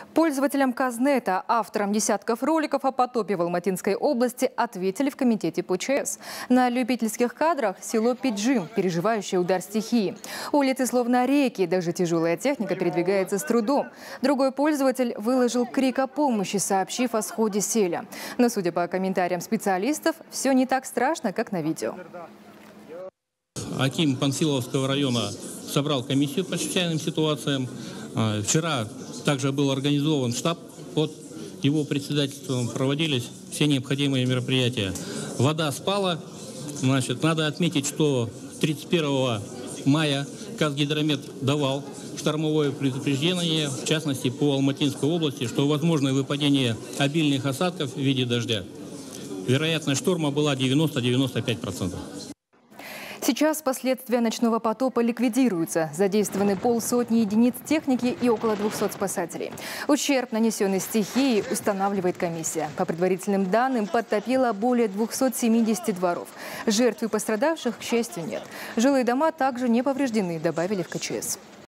Пользователям Казнета, авторам десятков роликов о потопе в Алматинской области, ответили в комитете по ЧС. На любительских кадрах село Пиджим, переживающее удар стихии. Улицы словно реки, даже тяжелая техника передвигается с трудом. Другой пользователь выложил крик о помощи, сообщив о сходе селя. Но, судя по комментариям специалистов, все не так страшно, как на видео. Аким Панфиловского района собрал комиссию по чрезвычайным ситуациям. Вчера также был организован штаб, под его председательством проводились все необходимые мероприятия. Вода спала. Надо отметить, что 31 мая Казгидромет давал штормовое предупреждение, в частности по Алматинской области, что возможно выпадение обильных осадков в виде дождя. Вероятность шторма была 90-95%. Сейчас последствия ночного потопа ликвидируются. Задействованы 50 единиц техники и около 200 спасателей. Ущерб, нанесенный стихией, устанавливает комиссия. По предварительным данным, подтопило более 270 дворов. Жертв и пострадавших, к счастью, нет. Жилые дома также не повреждены, добавили в КЧС.